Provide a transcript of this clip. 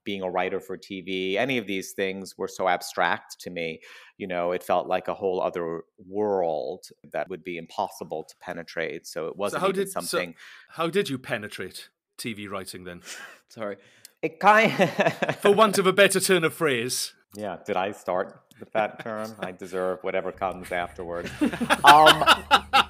being a writer for TV, any of these things were so abstract to me. It felt like a whole other world that would be impossible to penetrate. So it wasn't something. How did you penetrate TV writing then? Sorry. It kind For want of a better turn of phrase. Yeah, did I start with that term? I deserve whatever comes afterwards.